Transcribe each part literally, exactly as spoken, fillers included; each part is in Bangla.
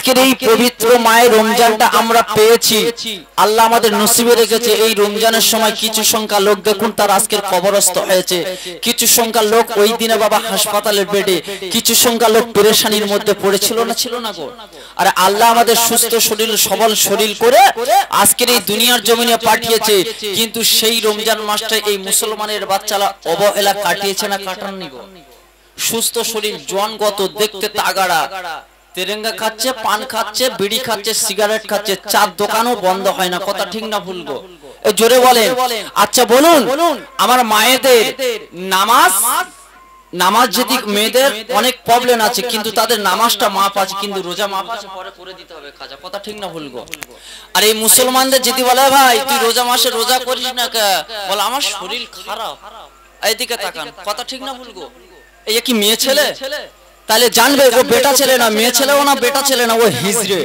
আজকের এই পবিত্র মায়ের রমজানটা আমরা পেয়েছি, আল্লাহ আমাদের নসিবে রেখেছে। এই রমজানের সময় কিছু সংখ্যা লোক দেখুন তার আজকের কবরস্থ হয়েছে, কিছু সংখ্যা লোক ওই দিনে বাবা হাসপাতালের বেডে, কিছু সংখ্যা লোক পেরেশানির মধ্যে পড়েছিল না, ছিল না গো। আর আল্লাহ আমাদের সুস্থ শরীর সবল শরীর করে আজকের এই দুনিয়ার জমিনে পাঠিয়েছে, কিন্তু সেই রমজান মাসটা এই মুসলমানের বাচ্চারা অবহেলা কাটিয়েছে না কাটাননি গো। সুস্থ শরীর জনগত দেখতে তাগাড়া, তেরেঙ্গা খাচ্ছে, পান খাচ্ছে, বিড়ি খাচ্ছে, সিগারেট খাচ্ছে, চার দোকানও বন্ধ হয় না, কথা ঠিক না ভুল গো? এই জোরে বলেন। আচ্ছা বলুন, আমার মায়েদের নামাজ নামাজ যদি মেয়েদের অনেক প্রবলেম আছে কিন্তু তাদের নামাজটা মাপ আছে, কিন্তু রোজা মাপ আছে, পরে করে দিতে হবে খাজা, কথা ঠিক না ভুল গো? আর এই মুসলমানদের যদি বলে ভাই তুই রোজা মাসে রোজা করিস না কে, বলে আমার শরীর খারাপ, এইদিকে তাকান, কথা ঠিক না ভুল গো? এই কি মেয়ে ছেলে? তাহলে জানবে ও বেটা ছেলে না, মেয়ে ছেলেও না, বেটা ছেলে না, ও হিজড়ে।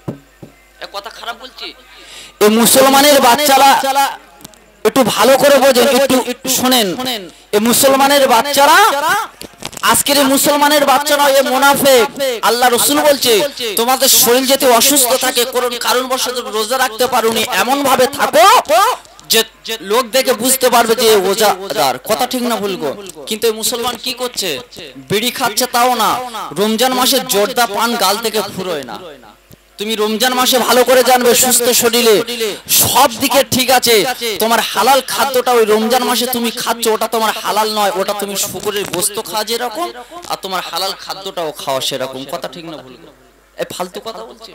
কথা খারাপ বলছি? এই মুসলমানের বাচ্চারা একটু ভালো করে বোঝেন, একটু একটু শোনেন। এই মুসলমানের বাচ্চারা আজকের এই মুসলমানের বাচ্চারা এ মুনাফিক। আল্লাহ রাসূল বলছে তোমাদের শরীর যদি অসুস্থ থাকে, কোন কারণবশত রোজা রাখতে পারোনি, এমন ভাবে থাকো যে লোক দেখে বুঝতে পারবে যে রোজাদার, কথা ঠিক না ভুল গো? কিন্তু এই মুসলমান কি করছে? বিড়ি খাচ্ছে, তাও না। রমজান মাসে জর্দা পান গাল থেকে ফুরোয় না। তুমি রমজান মাসে ভালো করে জানবে সুস্থ শরীরে সব দিকে ঠিক আছে, তোমার হালাল খাদ্যটা ওই রমজান মাসে তুমি খাচ্ছ, ওটা তোমার হালাল নয়, ওটা তুমি শুকরের গোশত খাওয়া যেরকম, আর তোমার হালাল খাদ্যটাও খাওয়া সেরকম, কথা ঠিক না ভুল গো? এই ফালতু কথা বলছি?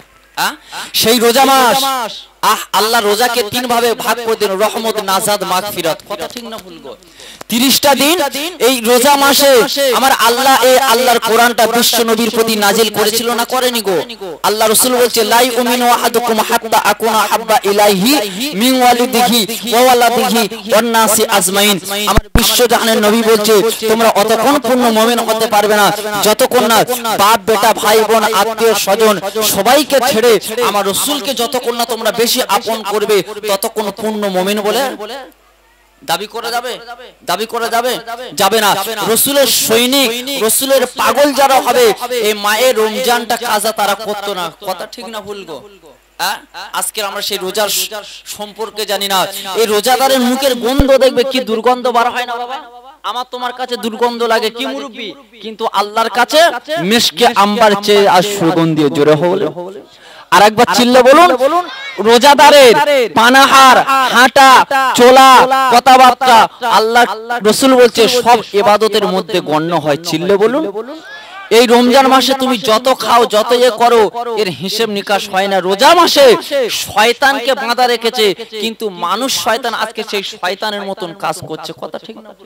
সেই রোজা মাস, আহ আল্লাহ রোজাকে তিন ভাবে ভাগ করে দিন, রহমত, নাজাত, মাগফিরাত, কথা ঠিক না ভুল গো? তিরিশটা দিন এই রোজা মাসে আমার আল্লাহ এই আল্লাহর কোরআনটা বিশ্ব নবীর প্রতি নাজিল করেছিল না করেনি গো? আল্লাহ রাসূল বলছে লা ইউমিনু আহাদুকুম হাত্তা আকুনা হাব্বা ইলাইহি মিন ওয়ালিদিহি ওয়া ওয়ালাদিহি ওয়ান নাসি আজমাইন। আমার বিশ্ব জাহানের নবী বলছে তোমরা অতক্ষণ পূর্ণ মুমিন হতে পারবে না যতক্ষণ না বাপ বেটা ভাই বোন আত্মীয় স্বজন সবাইকে ছেড়ে আমার রাসূলকে যতক্ষণ না তোমরা বেশি আপন করবে ততক্ষণ পূর্ণ মুমিন বলে দাবি করে যাবে? দাবি করে যাবে? যাবে না। রাসূলের সৈনিক, রাসূলের পাগল যারা হবে এই মায়ের রমজানটা কাজা তারা করতো না, কথা ঠিক না ভুল গো? আজকে আমরা সেই রোজার সম্পর্কে জানি না। এই রোজাদারের মুখের গন্ধ দেখবে কি দুর্গন্ধ বার হয় না বাবা? আমার তোমার কাছে দুর্গন্ধ লাগে কি মুরব্বি, কিন্তু আল্লাহর কাছে মিশকে আম্বার চেয়ে আর সুগন্ধি। জোরে হলে আর একবার চিল্লে বলুন, রোজাদারের পানাহার, হাঁটা চলা, কথাবার্তা আল্লাহ রাসূল বলছে সব ইবাদতের মধ্যে গণ্য হয়। চিল্লে বলুন। এই রমজান মাসে তুমি যত খাও যত এ করো এর হিসেব নিকাশ হয় না। রোজা মাসে শয়তানকে বাঁধা রেখেছে, কিন্তু মানুষ শয়তান আজকে সেই শয়তানের মতন কাজ করছে, কথা ঠিক না?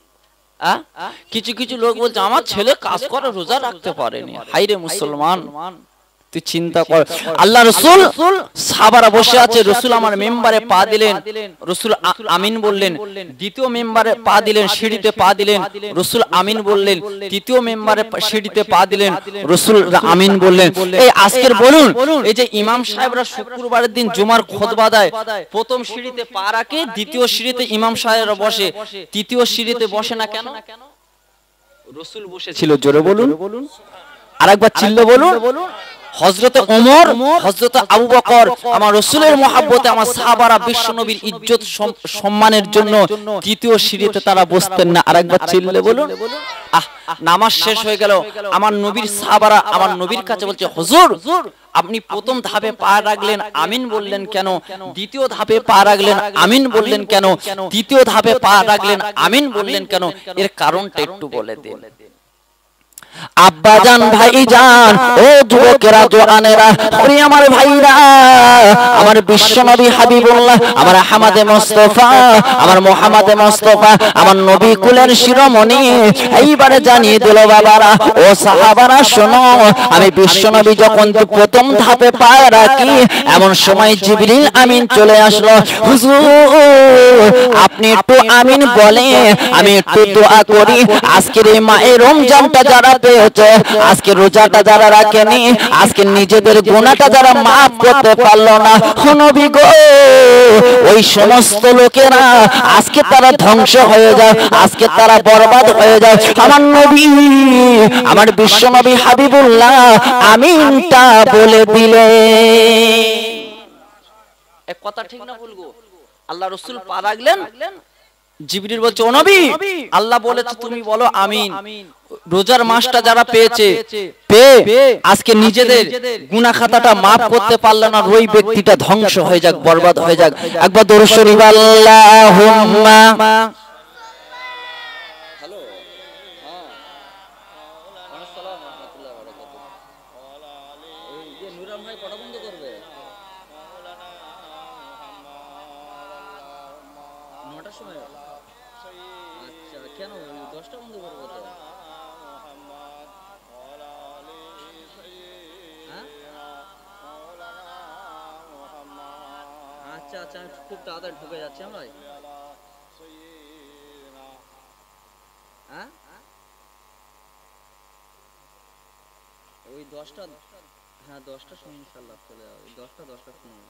কিছু কিছু লোক বলছে আমার ছেলে কাজ করে রোজা রাখতে পারেনি। হাইরে মুসলমান, তুই চিন্তা কর। আল্লাহ রাসূল সাহাবারা বসে আছে, রাসূল আমার মেম্বারে পা দিলেন, রাসূল আমিন বললেন। দ্বিতীয় মেম্বারে পা দিলেন, সিঁড়িতে পা দিলেন, রাসূল আমিন বললেন। তৃতীয় মেম্বারে সিঁড়িতে পা দিলেন, রাসূল আমিন বললেন। এই আজকের বলুন, এই যে ইমাম সাহেবরা শুক্রবারের দিন জুমার খুতবা দেয়, প্রথম সিঁড়িতে পা রাখে, দ্বিতীয় সিঁড়িতে ইমাম সাহেবরা বসে, তৃতীয় সিঁড়িতে বসে না কেন? রাসূল বসেছিল। জোরে বলুন, আরেকবার চিল্লে বলুন। হযরতে ওমর, হযরতে আবু বকর আমার রাসূলের মহব্বতে আমার সাহাবারা বিশ্ব নবীর ইজ্জত সম্মানের জন্য তৃতীয় সিঁড়িতে তারা বসতেন না। আরেকবার চিল্লে বলুন। আহ নামাজ শেষ হয়ে গেল, আমার নবীর সাহাবারা আমার নবীর কাছে বলছে হুজুর আপনি প্রথম ধাপে পা রাখলেন আমিন বললেন কেন, দ্বিতীয় ধাপে পা রাখলেন আমিন বললেন কেন, তৃতীয় ধাপে পা রাখলেন আমিন বললেন কেন? এর কারণটা একটু বলে দিন। আব্বাজান ভাইজান ও যুবকেরা জওয়ানেরা ওরে আমার ভাইরা, আমার বিশ্বনবী হাবিবুল্লাহ, আমার আহমদে মুস্তাফা, আমার মুহাম্মদে মুস্তাফা, আমার নবী কুলের শিরোমণি এইবারে জানিয়ে দিল বাবারা ও সাহাবারা শোনো, আমি বিশ্বনবী যখন প্রথম ধাপে পা রাখি এমন সময় জিবরিল আমিন চলে আসলো। হুজুর আপনি একটু আমিন বলে আমি একটু দোয়া করি, আজকের এই মায়ের রমজানটা যারা পেয়েছে, আজকে রোজাটা যারা রাখেনি, আজকে নিজেদের গুনাহটা যারা মাফ করতে পারলো না, নবী গো ওই সমস্ত লোকেরা আজকে তারা ধ্বংস হয়ে যায়, আজকে তারা বরবাদ হয়ে যায়। আমার নবী, আমার বিশ্ব নবী হাবিবুল্লাহ আমিনটা বলে দিলে। এক কথা ঠিক না বলবো? আল্লাহ রাসূল পা রাখলেন, জিবরিল বলছে ও নবী আল্লাহ বলেছে তুমি বলো আমিন। রোজার মাসটা যারা পেয়েছে, পেয়ে আজকে নিজেদের গুনাহ খাতাটা মাফ করতে পারল না, ওই ব্যক্তিটা ধ্বংস হয়ে যাক, বরবাদ হয়ে যাক। একবার দরুদ শরীফ আল্লাহুম্মা। খুব তাড়াতাড়ি ঢুকে যাচ্ছে ভাই। ওই দশটা, হ্যাঁ দশটার সময় ইনশাআল্লাহ চলে যাবে, দশটা দশটার সময়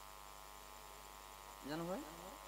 জানো ভাই।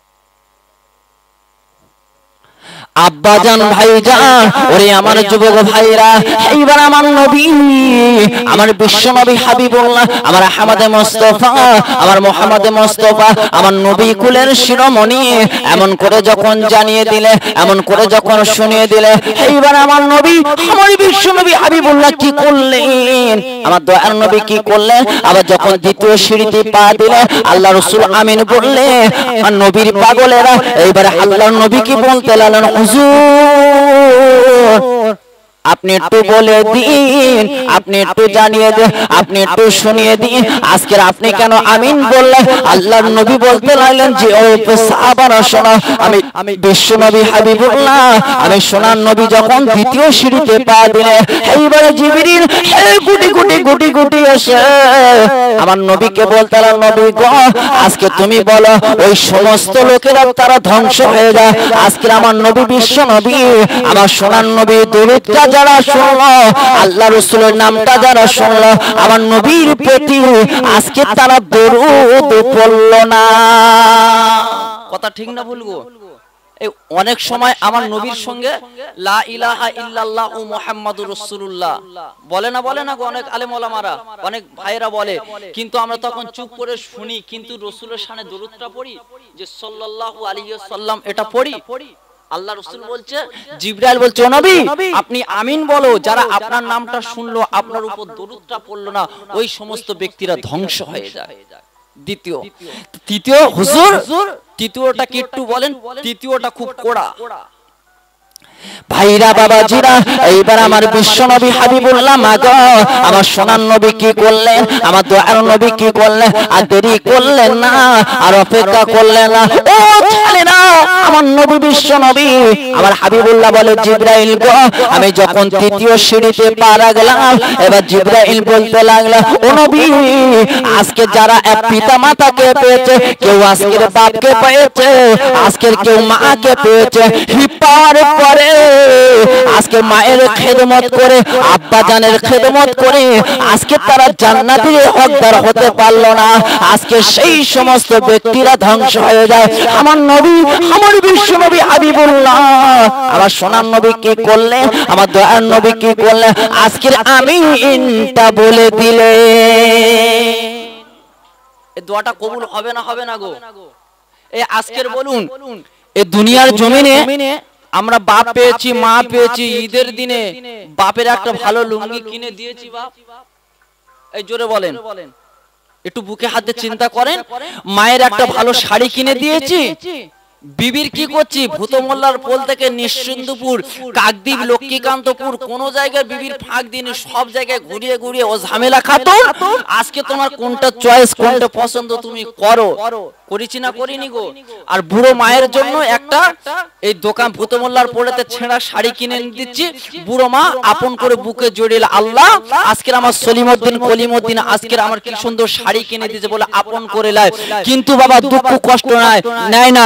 আব্বাজান ভাইজান, ওরে আমার যুবক ভাইরা, এইবার আমার নবী, আমার বিশ্ব নবী হাবিবুল্লাহ, আমার আহমদে মুস্তাফা, আমার মুহাম্মদে মুস্তাফা, আমার নবী কুলের শিরোমণি এমন করে যখন জানিয়ে দিলে, এমন করে যখন শুনিয়ে দিলে, এইবার আমার নবী, আমার বিশ্ব নবী হাবিবুল্লাহ কি করলেন? আমার দয়ার নবী কি করলেন? আবার যখন দ্বিতীয় সিঁড়িতে পা দিলে, আল্লাহ রাসূল আমিন বললেন। আর নবীর পাগলেরা এইবার আল্লাহর নবী কি বলতে লাগলেন, হুজুর আপনি একটু বলে দিন, আপনি একটু জানিয়ে দিন, আপনি একটু শুনিয়ে দিন, আজকের আপনি কেন আমিন বললেন? আল্লাহর নবী বলতে লাগলেন যে ও সাহাবারা শোনো, আমি আমি বিশ্ব নবী হাবিবুল্লাহ, আমি সোনার নবী যখন দ্বিতীয় সিঁড়িতে পা দিলে, এইবারে জিবরিল এই গুটি গুটি গুটি গুটি এসে আমার নবীকে বলতে লাগলেন, নবী গো আজকে তুমি বলো ওই সমস্ত লোকেরা তারা ধ্বংস হয়ে যায়, আজকে আমার নবী বিশ্ব নবী, আমার সোনার নবী দরুদটা যারা শুনলো, আল্লাহ রাসূলের নামটা যারা শুনলো, আমার নবীর প্রতি আজকে তারা দরুদ পড়লো না। কথা ঠিক না বলবো? এই অনেক সময় আমার নবীর সঙ্গে লা ইলাহা ইল্লাল্লাহ মুহাম্মাদুর রাসূলুল্লাহ বলে না, বলে না অনেক আলেম ওলামারা, অনেক ভাইরা বলে, কিন্তু আমরা তখন চুপ করে শুনি, কিন্তু রাসূলের শানে দরুদটা পড়ি যে সাল্লাল্লাহু আলাইহি ওয়াসাল্লাম, এটা পড়ি। আল্লাহ রাসূল বলছে, জিবরাইল বলছে ও নবী আপনি আমিন বলো, যারা আপনার নামটা শুনলো, আপনার উপর দরুদটা পড়লো না, ওই সমস্ত ব্যক্তিরা ধ্বংস হয়ে যায়। দ্বিতীয়, তৃতীয় হুজুর, তৃতীয়টা কি একটু বলেন? তৃতীয়টা খুব কড়া। ভাইরা বাবাজিরা, এইবার আমার বিশ্ব নবী হাবিবুল্লাহ মাগো, আমার সোনার নবী কি করলেন? আমার দয়ার নবী কি করলেন? আর দেরি করলেন না, আর অপেক্ষা করলেন না। ও ছেলেরা, আমার নবী বিশ্ব নবী আমার হাবিবুল্লাহ বলে, জিবরাইল গো আমি যখন তৃতীয় সিঁড়িতে পা রাখলাম, এবার জিবরাইল বলতে লাগলো, ও নবী আজকে যারা এক পিতা মাতাকে পেয়েছে, কেউ আজকের বাপকে পেয়েছে, আজকের কেউ মাকে পেয়েছে, পাওয়ার পরে আজকে মায়ের খেদমত করে, আব্বা জানের খেদমত করে আজকে তারা জান্নাতের হকদার হতে পারলো না, আজকে সেই সমস্ত ব্যক্তিরা ধ্বংস হয়ে যায়। আমার নবী, আমার বিশ্ব নবী হাবিবুল্লাহ, আমার সোনার নবী কি করলেন? আমার দয়ার নবী কি করলেন? আজকের আমিনটা বলে দিলে এই দোয়াটা কবুল হবে না, হবে না গো? এই আজকের বলুন, এই দুনিয়ার জমিনে আমরা বাপ পেয়েছি, মা পেয়েছি, ঈদের দিনে বাপের একটা ভালো লুঙ্গি কিনে দিয়েছি বাপ, এই জোরে বলেন, একটু বুকে হাতে চিন্তা করেন, মায়ের একটা ভালো শাড়ি কিনে দিয়েছি, বিবির কি করছি ভূত মোল্লার পোল থেকে নিশ্চিন্দপুর, কাকদ্বীপ, লক্ষ্মীকান্তপুর, কোন জায়গায় বিবির ফাঁক দিন, সব জায়গায় ঘুরিয়ে ঘুরিয়ে ও ঝামেলা খাতো। আজকে তোমার কোনটা চয়েস, কোনটা পছন্দ তুমি করো, করেছি না করিনি গো? আর বুড়ো মায়ের জন্য একটা এই দোকান ভূত মোল্লার পোলেতে ছেঁড়া শাড়ি কিনে দিচ্ছি, বুড়ো মা আপন করে বুকে জড়িয়ে, আল্লাহ আজকের আমার সলিমউদ্দিন কলিমউদ্দিন আজকের আমার কি সুন্দর শাড়ি কিনে দিয়েছে বলে আপন করে লায়, কিন্তু বাবা দুঃখ কষ্ট নাই, নেয় না।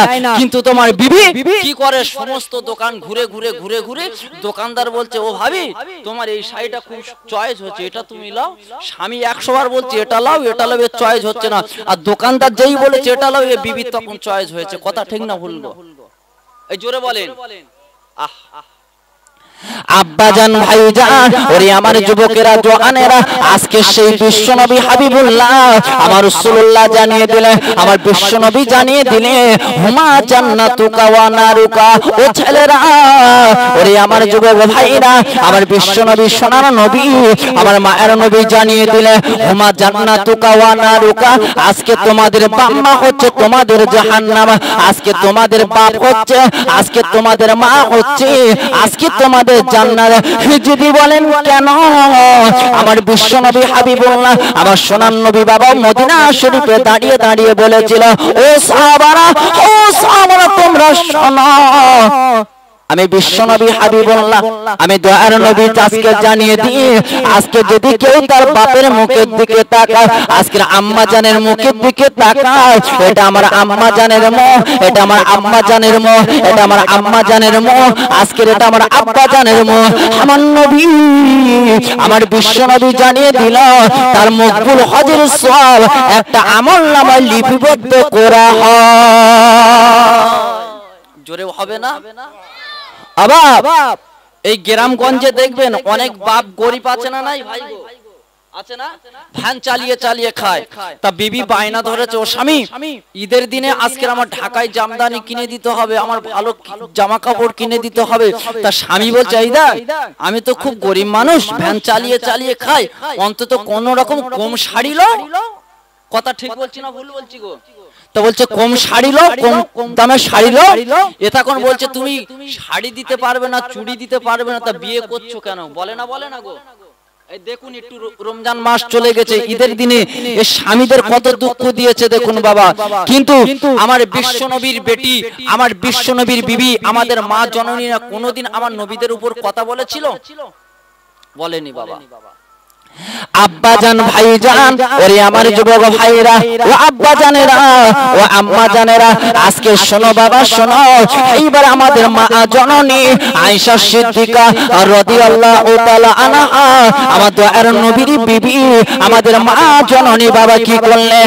কিন্তু তোমার বিবি কি করে সমস্ত দোকান ঘুরে ঘুরে ঘুরে ঘুরে দোকানদার বলছে ও ভাবি তোমার এই শাড়িটা খুব চয়েস হচ্ছে, এটা তুমি লাও। স্বামী একশো বার বলছে এটা লাও এটা লাও, এর চয়েস হচ্ছে না। আর দোকানদার যেই বলেছে এটা লাও, এ বিবি তখন চয়েস হয়েছে। কথা ঠিক না ভুল গো? এই জোরে বলেন। আহ আব্বাজান ভাইজান ওরে আমার যুবকেরা জওয়ানেরা, আজকে সেই বিশ্বনবী হাবিবুল্লাহ আমার রাসূলুল্লাহ জানিয়ে দিলেন, আমার বিশ্বনবী জানিয়ে দিলেন হুমা জান্নাতুকা ওয়া নারুকা। ও ছেলেরা ওরে আমার যুবক ভাইরা, আমার বিশ্বনবী সোনার নবী আমার মায়ের নবী জানিয়ে দিলেন হুমা জান্নাতুকা ওয়া নারুকা। আজকে তোমাদের বাম্মা হচ্ছে তোমাদের জাহান্নাম, আজকে তোমাদের বাপ হচ্ছে, আজকে তোমাদের মা হচ্ছে, আজকে তোমাদের জান্নাত। যদি বলেন কেন? আমার বিশ্বনবী হাবিবুল্লাহ আমার সোনার নবী বাবা মদিনা শরীফে দাঁড়িয়ে দাঁড়িয়ে বলেছিল ও সাহাবারা, ও সাহাবারা তোমরা শোনো, আমি বিশ্বনবী হাবিবুল্লাহ আমি দয়ার নবী আজকে জানিয়ে দিই, আজকে যদি কেউ তার বাপের মুখের দিকে তাকায়, আজকের আম্মা জানের মুখের দিকে তাকায়, এটা আমার আম্মা জানের মুখ, এটা আমার আম্মা জানের মুখ, এটা আমার আম্মা জানের মুখ, আজকের এটা আমার আব্বা জানের মুখ। আমার নবী আমার বিশ্বনবী জানিয়ে দিল তার মকবুল হজের সওয়াব একটা আমলনামায় লিপিবদ্ধ করা হয়। জোরে হবে না? এই গ্রামগঞ্জে দেখবেন অনেক বাপ গরিব আছে না নাই ভাই গো? আছে না? ভ্যান চালিয়ে চালিয়ে খায়। তা বিবি বায়না ধরেছে ও স্বামী ঈদের দিনে আজকে আমার ঢাকায় জামদানি কিনে দিতে হবে, আমার ভালো জামা কাপড় কিনে দিতে হবে। তা স্বামী বলছে এই দেখ আমি তো খুব গরিব মানুষ, ভ্যান চালিয়ে চালিয়ে খাই, অন্তত কোন রকম কম শাড়ি লো। কথা ঠিক বলছি না ভুল বলছি গো? তো বলছে কম শাড়ি লো, কম দামে শাড়ি লো। এটা কোন বলছে তুমি শাড়ি দিতে পারবে না, চুড়ি দিতে পারবে না, তা বিয়ে করছো কেন? বলে না বলে না গো? এই দেখুন একটু রমজান মাস চলে গেছে, ঈদের দিনে এই স্বামীদের কত দুঃখ দিয়েছে দেখুন বাবা। কিন্তু আমার বিশ্বনবীর বেটি আমার বিশ্বনবীর বিবি আমাদের মা জননীরা কোনোদিন আমার নবীদের উপর কথা বলেছিল? বলেনি বাবা। আব্বাজান ভাইজান ওরে আমার যুবক ভাইরা ও আব্বাজানেরা ও আম্মা জানেরা, আজকে শোনো বাবা শোনো, এইবার আমাদের মা জননী আয়েশা সিদ্দিকা রাদিয়াল্লাহু তাআলা আনহা আমার দয়ার নবীর বিবি আমাদের মা জননী বাবা কি করলে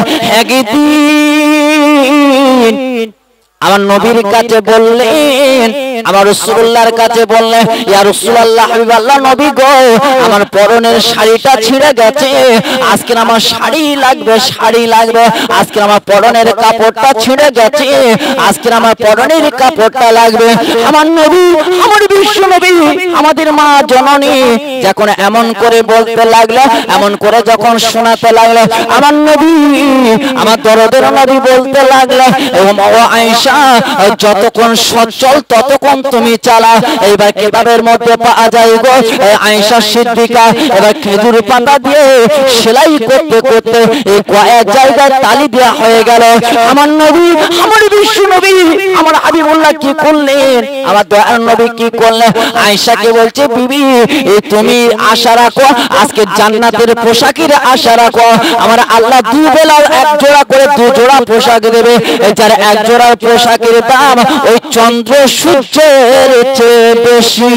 একদিন আমার নবীর কাছে বললেন, আমার রাসূলুল্লাহর কাছে বললেন ইয়া রাসূলুল্লাহ হাবিবাল্লাহ নবী গো আমার পরনের শাড়িটা ছিঁড়ে গেছে, আজকে আমার শাড়ি লাগবে শাড়ি লাগবে, আজকে আমার পরনের কাপড়টা ছিঁড়ে গেছে, আজকে আমার পরনের কাপড়টা লাগবে। আমার নবী আমার বিশ্ব নবী আমাদের মা জননী যখন এমন করে বলতে লাগলো, এমন করে যখন শোনাতে লাগলো, আমার নবী আমার দরদের নবী বলতে লাগলো ও আয়েশা যতক্ষণ সচ্ছল ততক্ষণ তুমি চালা। এইবার কিতাবের মধ্যে পাওয়া যায় গো আয়েশা সিদ্দিকা এবার খেজুর পাতা দিয়ে সেলাই করতে করতে এই কয়েক জায়গায় তালি দেওয়া হয়ে গেল। আমার নবী আমার বিশ্ব নবী আমার হাবিবুল্লাহ কি করলেন? আমার দয়ার নবী কি করলেন? আয়েশাকে বলছে বিবি তুমি আশা রাখো আজকে জান্নাতের পোশাকের আশা রাখো, আমার আল্লাহ দু বেলা এক জোড়া করে দু জোড়া পোশাক দেবে, যার এক জোড়া পোশাকের দাম ওই চন্দ্র সূর্যের চেয়ে বেশি।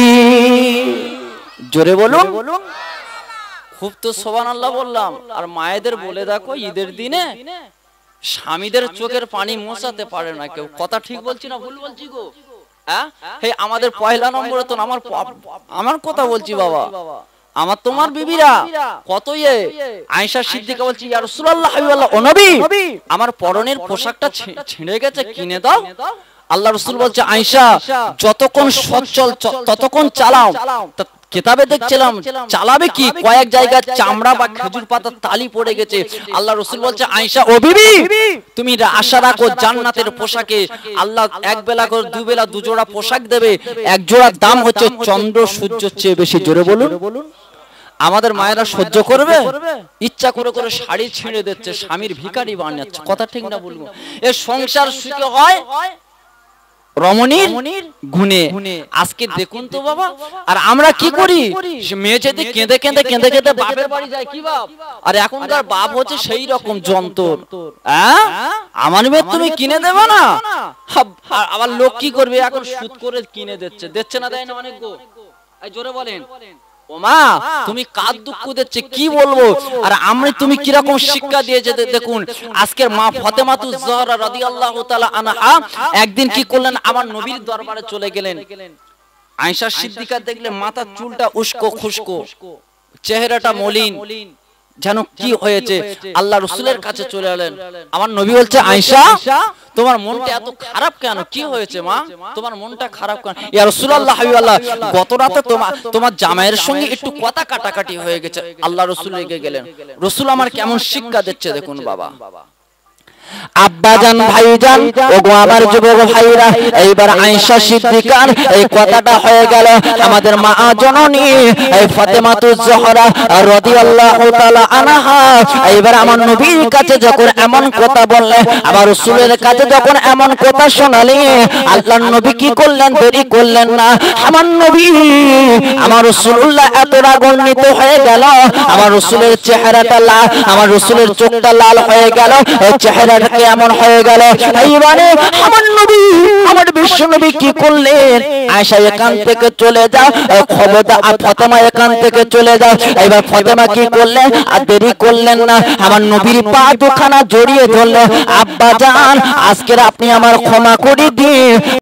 জোরে বলুন। খুব তো সুবহানাল্লাহ বললাম। আর মায়েদের বলে দেখো ঈদের দিনে স্বামীদের চোখের পানি মোছাতে পারে না কেউ। কথা ঠিক বলছি না ভুল বলছি গো? হ্যাঁ আমাদের পয়লা নম্বরে তো আমার আমার কথা বলছি বাবা, আমার তোমার বিবিরা কত ইয়ে আয়েশা সিদ্দিকা বলছি ইয়া রাসূলুল্লাহ হাবিবাল্লাহ ও নবী আমার পরনের পোশাকটা ছিঁড়ে গেছে কিনে দাও। আল্লাহ রাসূল বলছে আয়েশা যতক্ষণ সচ্ছল ততক্ষণ চালাও। কিতাবে দেখছিলাম চালাবে কি কয়েক জায়গায় চামড়া বা খেজুর পাতার তালি পড়ে গেছে। আল্লাহ রাসূল বলছে আয়েশা ও বিবি তুমি আশা রাখো জান্নাতের পোশাকে আল্লাহ এক বেলা করে দুই বেলা দু জোড়া পোশাক দেবে, এক জোড়ার দাম হচ্ছে চন্দ্র সূর্যের চেয়ে বেশি। জোরে বলুন। আমাদের মায়েরা সহ্য করবে? ইচ্ছা করে করে শাড়ি ছিঁড়ে দিচ্ছে, স্বামীর ভিখারি বানাচ্ছে। কথা ঠিক না বলবো? এ সংসার সুখে হয় রমণীর গুণে। আজকে দেখুন তো বাবা, আর আমরা কি করি, মেয়ে যদি কেঁদে কেঁদে কেঁদে কেঁদে বাপের বাড়ি যায়, কি বাপ, আর এখনকার বাপ হচ্ছে সেই রকম যন্ত্র। হ্যাঁ, আমার মেয়ে তুমি কিনে দেবে না, আবার লোক কি করবে, এখন সুদ করে কিনে দিচ্ছে, দিচ্ছে না, দেয় না অনেক গো, এই জোরে বলেন ও মা, তুমি কার দুঃখ দিচ্ছে কি বলবো। আর আমি তুমি কিরকম শিক্ষা দিয়েছে দেখুন। আজকের মা ফাতেমাতুজ জহরা রাদিয়াল্লাহু তাআলা আনহা একদিন কি করলেন, আমার নবীর দরবারে চলে গেলেন। আয়েশা সিদ্দিকা দেখলে মাথার চুলটা উস্কো খুস্কো, চেহারাটা মলিন, যেন কি হয়েছে। আল্লাহ রাসূলের কাছে চলে এলেন। আমার নবী বলছে, আয়েশা তোমার মনটা এত খারাপ কেন, কি হয়েছে মা, তোমার মনটা খারাপ কেন? ইয়া রাসূলুল্লাহ হাবিবাল্লাহ, গত রাতে তোমার তোমার জামাইয়ের সঙ্গে একটু কথা কাটাকাটি হয়ে গেছে। আল্লাহ রাসূল রেগে গেলেন। রাসূল আমার কেমন শিক্ষা দিচ্ছে দেখুন বাবা। আব্বাজান ভাইজান ওগো আমার যুবক ভাইরা, এইবার আয়েশা সিদ্দিকার এই কথাটা হয়ে গেল আমাদের মা জননী এই ফাতেমাতুজ জোহরা রাদিয়াল্লাহু তাআলা আনহা। এইবার আমার নবীর কাছে যখন এমন কথা বললেন, আমার রাসূলের কাছে যখন এমন কথা শোনালেন, আল্লাহর নবী কি করলেন, দেরি করলেন না। আমার নবী আমার রাসূলুল্লাহ এত রাগান্বিত হয়ে গেল, আমার রাসূলের চেহারাটা লাল, আমার রাসূলের চোখটা লাল হয়ে গেল, এই চেহারা এমন হয়ে গেল। এইবারে আমার নবী আমার বিশ্ব নবী কি করলেন, আয়েশা এখান থেকে চলে যাও, খবরদার ফাতেমা এখান থেকে চলে যাও। এবার ফাতেমা কি করলেন, আর দেরি করলেন না, আমার নবীর পা দুখানা জড়িয়ে ধরলেন। আব্বা জান, আজকে আপনি আমার ক্ষমা করে দিন।